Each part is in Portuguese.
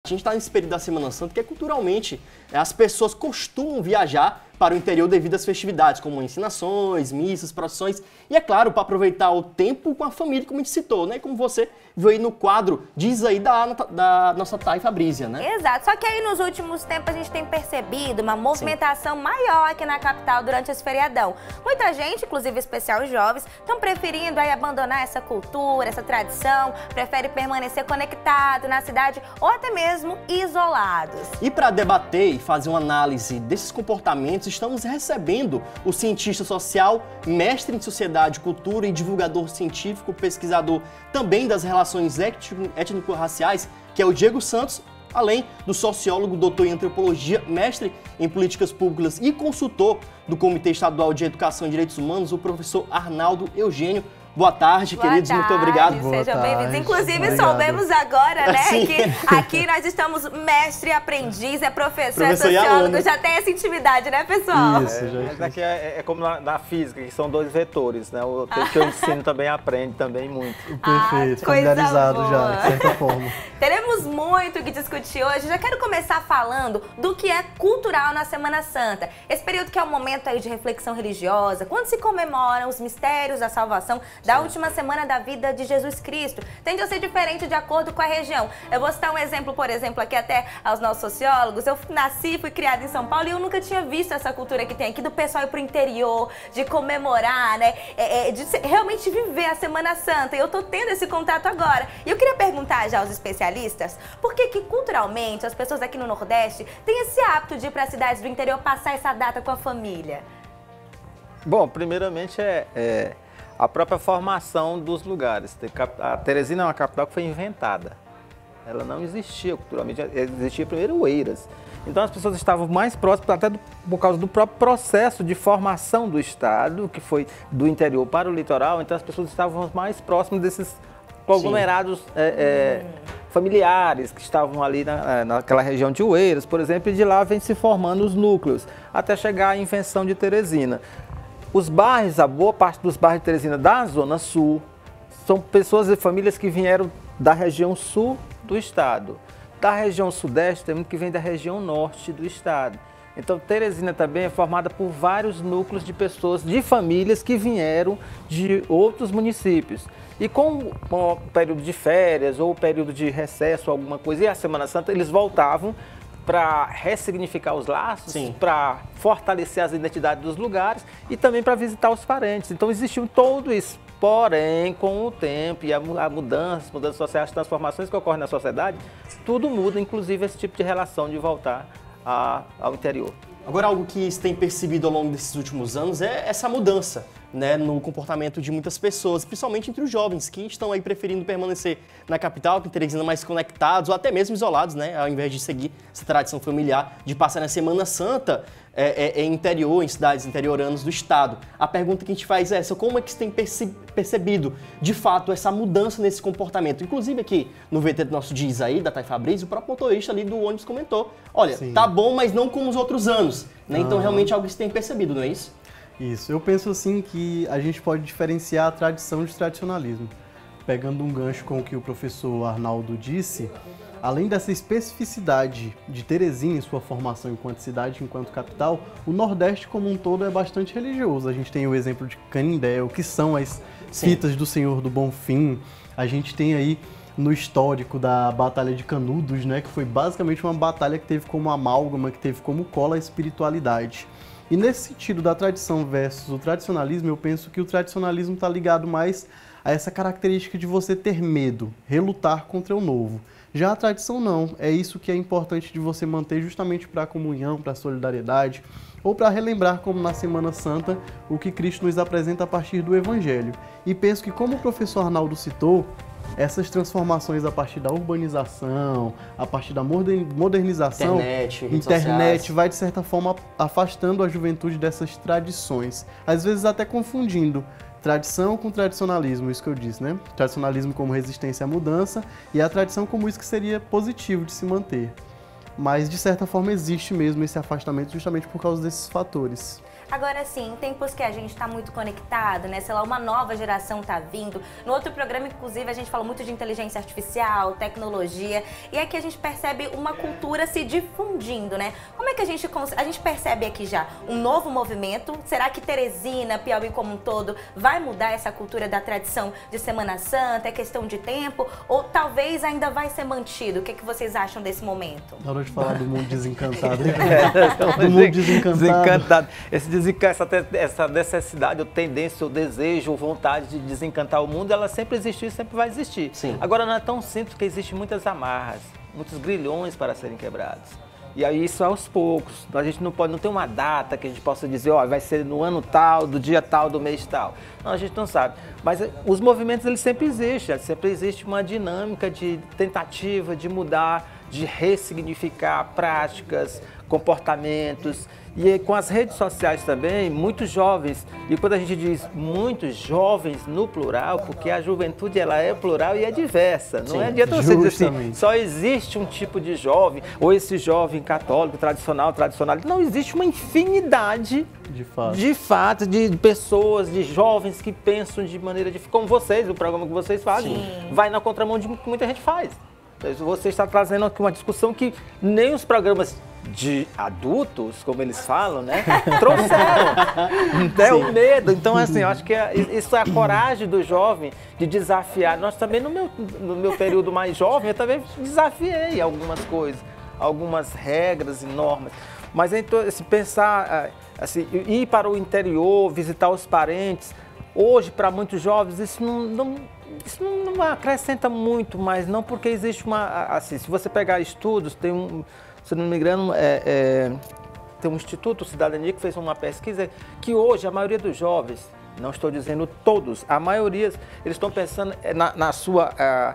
gente está nesse período da Semana Santa que culturalmente as pessoas costumam viajar para o interior devido às festividades, como ensinações, missas, procissões, e é claro, para aproveitar o tempo com a família, como a gente citou, né? Como você viu aí no quadro, diz aí da nossa Thay Fabrícia, né? Exato, só que aí nos últimos tempos a gente tem percebido uma movimentação maior aqui na capital durante esse feriadão. Muita gente, inclusive especial os jovens, estão preferindo aí abandonar essa cultura, essa tradição, prefere permanecer conectado na cidade ou até mesmo isolados. E para debater e fazer uma análise desses comportamentos, estamos recebendo o cientista social, mestre em sociedade, cultura e divulgador científico, pesquisador também das relações étnico-raciais, que é o Diego Santos, além do sociólogo, doutor em antropologia, mestre em políticas públicas e consultor do Comitê Estadual de Educação e Direitos Humanos, o professor Arnaldo Eugênio. Boa tarde, queridos. Muito obrigado. Sejam bem-vindos. Inclusive, soubemos agora, né, Sim. que aqui nós estamos mestre, aprendiz, professor, sociólogo, já tem essa intimidade, né, pessoal? Isso, mas aqui é como na física, que são dois vetores, né? O que eu ensino também aprende também muito. Perfeito, familiarizado já, de certa forma. Teremos muito o que discutir hoje. Já quero começar falando do que é cultural na Semana Santa. Esse período que é um momento aí de reflexão religiosa, quando se comemoram os mistérios da salvação da última semana da vida de Jesus Cristo. Tende a ser diferente de acordo com a região. Eu vou citar um exemplo, por exemplo, aqui até aos nossos sociólogos. Eu nasci, fui criada em São Paulo e eu nunca tinha visto essa cultura que tem aqui do pessoal ir pro interior, de comemorar, né? De realmente viver a Semana Santa. E eu tô tendo esse contato agora. E eu queria perguntar já aos especialistas, por que culturalmente as pessoas aqui no Nordeste têm esse hábito de ir para cidades do interior passar essa data com a família? Bom, primeiramente a própria formação dos lugares. A Teresina é uma capital que foi inventada. Ela não existia culturalmente, existia primeiro Oeiras. Então as pessoas estavam mais próximas, até por causa do próprio processo de formação do estado, que foi do interior para o litoral, então as pessoas estavam mais próximas desses conglomerados familiares que estavam ali naquela região de Oeiras, por exemplo, e de lá vem se formando os núcleos, até chegar à invenção de Teresina. Os bairros, a boa parte dos bairros de Teresina da Zona Sul, são pessoas e famílias que vieram da região sul do estado. Da região sudeste, tem muito que vem da região norte do estado. Então, Teresina também é formada por vários núcleos de pessoas, de famílias que vieram de outros municípios. E com o período de férias ou o período de recesso, alguma coisa, e a Semana Santa, eles voltavam para ressignificar os laços, para fortalecer as identidades dos lugares e também para visitar os parentes. Então existiu tudo isso. Porém, com o tempo e a mudanças sociais, as transformações que ocorrem na sociedade, tudo muda, inclusive esse tipo de relação de voltar ao interior. Agora, algo que se tem percebido ao longo desses últimos anos é essa mudança, né, no comportamento de muitas pessoas, principalmente entre os jovens, que estão aí preferindo permanecer na capital, que Teresina mais conectados ou até mesmo isolados, né, ao invés de seguir essa tradição familiar de passar na Semana Santa em interior, em cidades interioranas do estado. A pergunta que a gente faz é essa: como é que você tem percebido, de fato, essa mudança nesse comportamento? Inclusive aqui no VT do nosso Diz aí, da Thay Fabrício, o próprio motorista ali do ônibus comentou: olha, tá bom, mas não como os outros anos, né? Então realmente é algo que você tem percebido, não é isso? Isso, eu penso assim que a gente pode diferenciar a tradição de tradicionalismo. Pegando um gancho com o que o professor Arnaldo disse, além dessa especificidade de Teresina em sua formação enquanto cidade, enquanto capital, o Nordeste como um todo é bastante religioso. A gente tem o exemplo de Canindé, o que são as fitas do Senhor do Bonfim. A gente tem aí no histórico da Batalha de Canudos, né, que foi basicamente uma batalha que teve como amálgama, que teve como cola a espiritualidade. E nesse sentido da tradição versus o tradicionalismo, eu penso que o tradicionalismo está ligado mais a essa característica de você ter medo, relutar contra o novo. Já a tradição não, é isso que é importante de você manter justamente para a comunhão, para a solidariedade, ou para relembrar, como na Semana Santa, o que Cristo nos apresenta a partir do Evangelho. E penso que, como o professor Arnaldo citou, essas transformações a partir da urbanização, a partir da modernização, internet vai de certa forma afastando a juventude dessas tradições, às vezes até confundindo tradição com tradicionalismo, isso que eu disse, né? Tradicionalismo como resistência à mudança e a tradição como isso que seria positivo de se manter. Mas de certa forma existe mesmo esse afastamento justamente por causa desses fatores. Agora sim, em tempos que a gente está muito conectado, né? Sei lá, uma nova geração tá vindo. No outro programa, inclusive, a gente falou muito de inteligência artificial, tecnologia, e aqui a gente percebe uma cultura se difundindo, né? Como é que a gente percebe aqui já um novo movimento? Será que Teresina, Piauí como um todo, vai mudar essa cultura da tradição de Semana Santa? É questão de tempo? Ou talvez ainda vai ser mantido? O que vocês acham desse momento? Na hora de falar do mundo desencantado, hein? Do mundo desencantado. Essa necessidade, ou tendência, ou desejo, ou vontade de desencantar o mundo, ela sempre existiu e sempre vai existir. Sim. Agora, não é tão simples, porque existem muitas amarras, muitos grilhões para serem quebrados. E aí isso aos poucos. A gente não tem uma data que a gente possa dizer, ó, vai ser no ano tal, do dia tal, do mês tal. Não, a gente não sabe. Mas os movimentos, eles sempre existem. Sempre existe uma dinâmica de tentativa de mudar, de ressignificar práticas, comportamentos. E com as redes sociais também, muitos jovens, e quando a gente diz muitos jovens no plural, porque a juventude ela é plural e é diversa. Não adianta você dizer assim, só existe um tipo de jovem, ou esse jovem católico, tradicional. Não, existe uma infinidade de pessoas, de jovens que pensam de maneira diferente, como vocês, o programa que vocês fazem, vai na contramão de que muita gente faz. Você está trazendo aqui uma discussão que nem os programas de adultos, como eles falam, né, trouxeram. O medo. Então, assim, eu acho que isso é a coragem do jovem de desafiar. Nós também, no meu período mais jovem, eu também desafiei algumas coisas, algumas regras e normas. Mas então, assim, pensar, assim, ir para o interior, visitar os parentes, hoje, para muitos jovens, isso não acrescenta muito, mas não porque existe uma... Assim, se você pegar estudos, tem se não me engano, tem um Instituto Cidadania que fez uma pesquisa que hoje a maioria dos jovens, não estou dizendo todos, a maioria, eles estão pensando na sua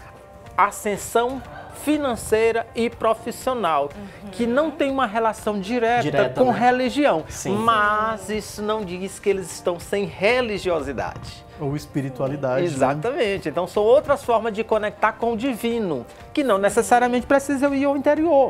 ascensão financeira e profissional, que não tem uma relação direta com religião. Sim. Mas isso não diz que eles estão sem religiosidade. Ou espiritualidade. Exatamente. Né? Então são outras formas de conectar com o divino, que não necessariamente precisam ir ao interior.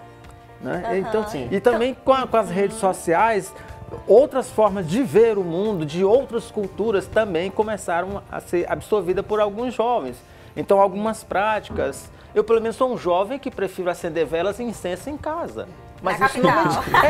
Né? Então, e também com as redes sociais, outras formas de ver o mundo, de outras culturas também começaram a ser absorvidas por alguns jovens. Então algumas práticas, eu pelo menos sou um jovem que prefiro acender velas e incenso em casa. Mas na capital.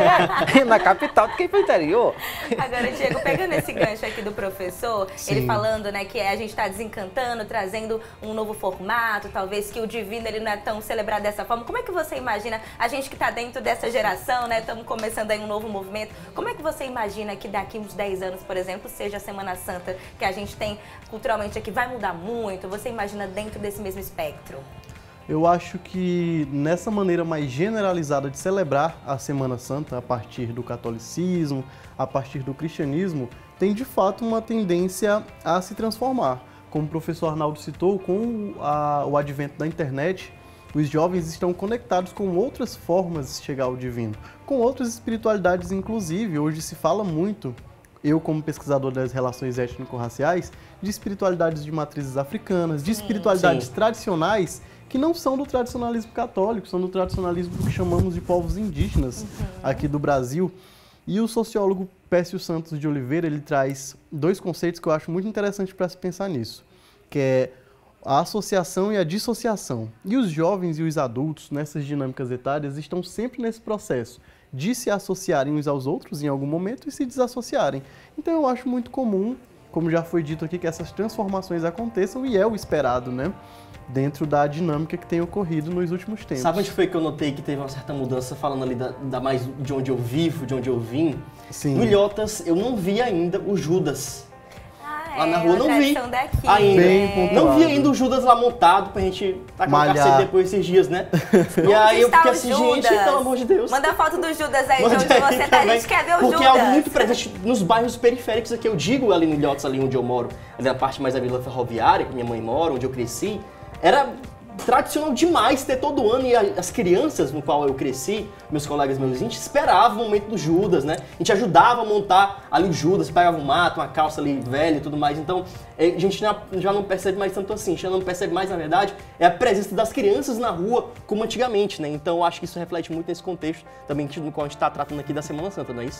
Na capital do que para o interior. Agora, Diego, pegando esse gancho aqui do professor, ele falando, né, que a gente está desencantando, trazendo um novo formato, talvez que o divino ele não é tão celebrado dessa forma. Como é que você imagina, a gente que está dentro dessa geração, né, estamos começando aí um novo movimento, como é que você imagina que daqui uns 10 anos, por exemplo, seja a Semana Santa que a gente tem culturalmente aqui, vai mudar muito? Você imagina dentro desse mesmo espectro? Eu acho que nessa maneira mais generalizada de celebrar a Semana Santa, a partir do catolicismo, a partir do cristianismo, tem de fato uma tendência a se transformar. Como o professor Arnaldo citou, com o advento da internet, os jovens estão conectados com outras formas de chegar ao divino, com outras espiritualidades inclusive. Hoje se fala muito, eu como pesquisador das relações étnico-raciais, de espiritualidades de matrizes africanas, de espiritualidades tradicionais, que não são do tradicionalismo católico, são do tradicionalismo que chamamos de povos indígenas aqui do Brasil. E o sociólogo Pécio Santos de Oliveira, ele traz dois conceitos que eu acho muito interessantes para se pensar nisso, que é a associação e a dissociação. E os jovens e os adultos, nessas dinâmicas etárias, estão sempre nesse processo de se associarem uns aos outros em algum momento e se desassociarem. Então eu acho muito comum, como já foi dito aqui, que essas transformações aconteçam e é o esperado, né? Dentro da dinâmica que tem ocorrido nos últimos tempos. Sabe onde foi que eu notei que teve uma certa mudança, falando ali da mais de onde eu vivo, de onde eu vim? Sim. No Ilhotas, eu não vi ainda o Judas. Ah, lá na rua, não vi daqui, ainda. Bem não vi ainda o Judas lá montado pra gente tacar o cacete depois esses dias, né? E aí eu fiquei assim, gente, pelo amor de Deus. Manda a foto do Judas aí, de onde você tá, a gente quer ver o Judas. Porque é algo muito presente nos bairros periféricos aqui, eu digo ali no Ilhotas, ali onde eu moro, ali na parte mais da Vila Ferroviária, que minha mãe mora, onde eu cresci, era tradicional demais ter todo ano, e as crianças no qual eu cresci, meus colegas, meus vizinhos, esperavam o momento do Judas, né? A gente ajudava a montar ali o Judas, pegava um mato, uma calça ali velha e tudo mais. Então, a gente já não percebe mais tanto assim, já não percebe mais, na verdade, é a presença das crianças na rua como antigamente, né? Então, eu acho que isso reflete muito nesse contexto também no qual a gente está tratando aqui da Semana Santa, não é isso?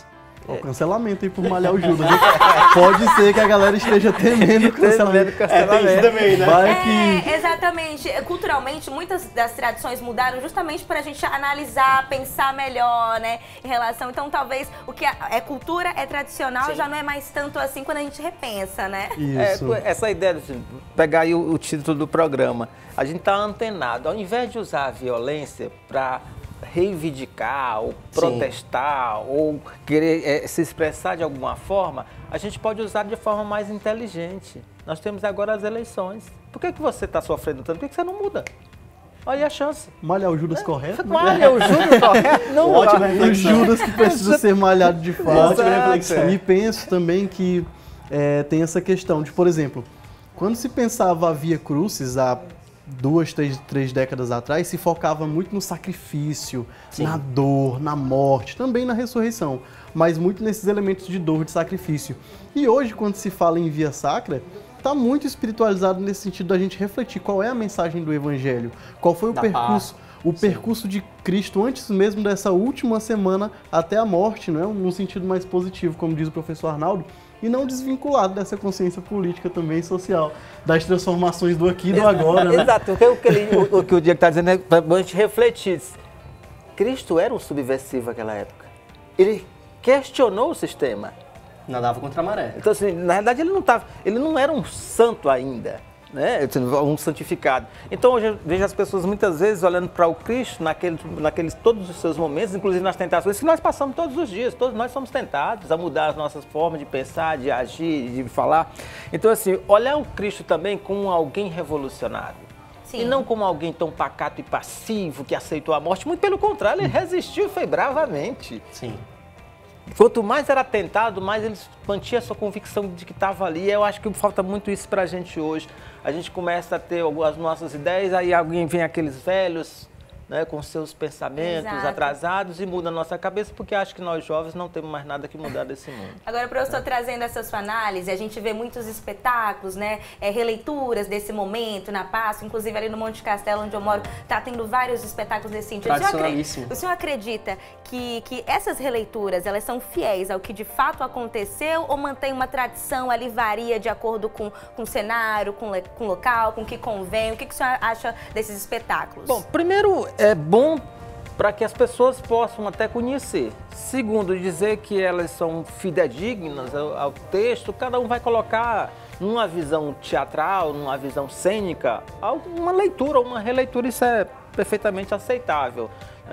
O cancelamento aí por malhar o Judas. Pode ser que a galera esteja temendo o cancelamento. Tem isso também, né? Vai que... Exatamente. Culturalmente, muitas das tradições mudaram justamente para a gente analisar, pensar melhor, né? Em relação... Então, talvez o que é cultura, é tradicional, já não é mais tanto assim quando a gente repensa, né? Isso. Essa ideia de pegar aí o título do programa, a gente está antenado. Ao invés de usar a violência para reivindicar, ou protestar, ou querer se expressar de alguma forma, a gente pode usar de forma mais inteligente. Nós temos agora as eleições. Por que você está sofrendo tanto? Por que você não muda? Olha a chance. Malhar o Judas correto? Malha o Judas correto? Não, O Judas que precisa ser malhado de fato. Ótima reflexão. E penso também que tem essa questão de, por exemplo, quando se pensava a Via Crucis há 2, 3 décadas atrás, se focava muito no sacrifício, na dor, na morte, também na ressurreição, mas muito nesses elementos de dor, de sacrifício. E hoje, quando se fala em Via Sacra, está muito espiritualizado nesse sentido da gente refletir qual é a mensagem do Evangelho, qual foi o percurso de Cristo antes mesmo dessa última semana até a morte, não é? Num sentido mais positivo, como diz o professor Arnaldo, e não desvinculado dessa consciência política também social, das transformações do aqui e do agora. Né? Exato, o que o Diego está dizendo é para a gente refletir. Cristo era um subversivo naquela época. Ele questionou o sistema. Nadava contra a maré. Então, assim, na verdade, ele não era um santo ainda, né? Um santificado. Então, hoje eu vejo as pessoas muitas vezes olhando para o Cristo naqueles todos os seus momentos, inclusive nas tentações que nós passamos todos os dias. Todos nós somos tentados a mudar as nossas formas de pensar, de agir, de falar. Então, assim, olhar o Cristo também como alguém revolucionário. Sim. E não como alguém tão pacato e passivo que aceitou a morte. Muito pelo contrário, ele resistiu e foi bravamente. Sim. Quanto mais era tentado, mais eles mantinham a sua convicção de que estava ali. Eu acho que falta muito isso para a gente hoje. A gente começa a ter as nossas ideias, aí alguém vem aqueles velhos, né, com seus pensamentos atrasados e muda a nossa cabeça, porque acho que nós jovens não temos mais nada que mudar desse mundo. Agora, professor, trazendo essa sua análise, a gente vê muitos espetáculos, né, releituras desse momento na Páscoa, inclusive ali no Monte Castelo, onde eu moro, tá tendo vários espetáculos desse sentido. Tradicionalíssimo. O senhor acredita que essas releituras, elas são fiéis ao que de fato aconteceu ou mantém uma tradição ali, varia de acordo com o cenário, com o local, com o que convém? O que o senhor acha desses espetáculos? Bom, primeiro, é bom para que as pessoas possam até conhecer. Segundo, dizer que elas são fidedignas ao texto, cada um vai colocar numa visão teatral, numa visão cênica, uma leitura, uma releitura, isso é perfeitamente aceitável.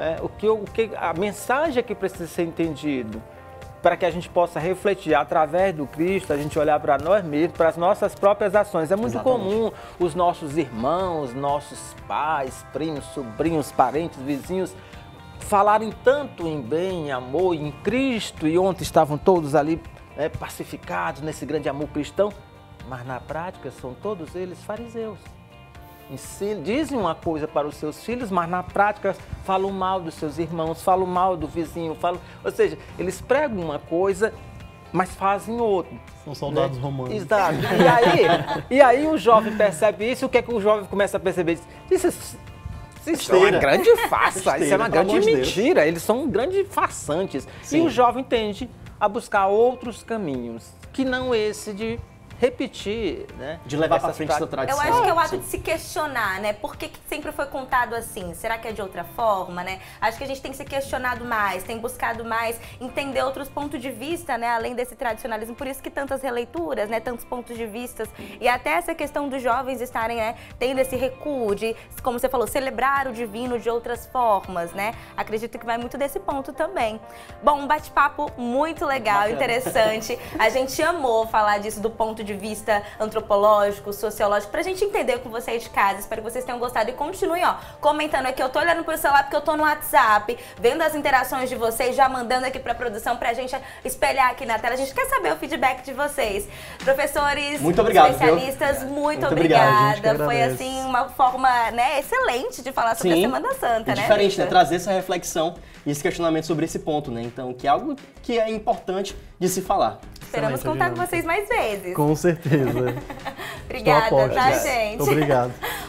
A mensagem que precisa ser entendido para que a gente possa refletir através do Cristo, a gente olhar para nós mesmos, para as nossas próprias ações. É muito comum os nossos irmãos, nossos pais, primos, sobrinhos, parentes, vizinhos falarem tanto em bem, em amor, em Cristo, e ontem estavam todos ali pacificados nesse grande amor cristão, mas na prática são todos eles fariseus. Dizem uma coisa para os seus filhos, mas na prática falam mal dos seus irmãos, falam mal do vizinho, ou seja, eles pregam uma coisa, mas fazem outra. São soldados romanos. Exato. E aí o jovem percebe isso, e o que é que o jovem começa a perceber? Isso é uma grande farsa, isso é uma grande mentira, eles são grandes farsantes. Sim. E o jovem tende a buscar outros caminhos, que não esse de repetir, né? De levar para frente essa tradição. Eu acho que é o ato de se questionar, né? Por que sempre foi contado assim? Será que é de outra forma, né? Acho que a gente tem se questionado mais, tem buscado mais entender outros pontos de vista, né? Além desse tradicionalismo. Por isso que tantas releituras, né? Tantos pontos de vista. E até essa questão dos jovens estarem, né? Tendo esse recuo de, como você falou, celebrar o divino de outras formas, né? Acredito que vai muito desse ponto também. Bom, um bate-papo muito legal, interessante. A gente amou falar disso do ponto de vista antropológico, sociológico, pra gente entender com vocês de casa. Espero que vocês tenham gostado e continuem, comentando aqui. Eu tô olhando pro celular porque eu tô no WhatsApp, vendo as interações de vocês, já mandando aqui pra produção pra gente espelhar aqui na tela. A gente quer saber o feedback de vocês. Professores, muito obrigado, especialistas, muito obrigada. Foi assim uma forma, né, excelente de falar sobre a Semana Santa, né? Diferente, né? Trazer essa reflexão e esse questionamento sobre esse ponto, né? Então, que é algo que é importante de se falar. Esperamos contar com vocês mais vezes. Com certeza. Obrigada, tá, gente? Obrigado.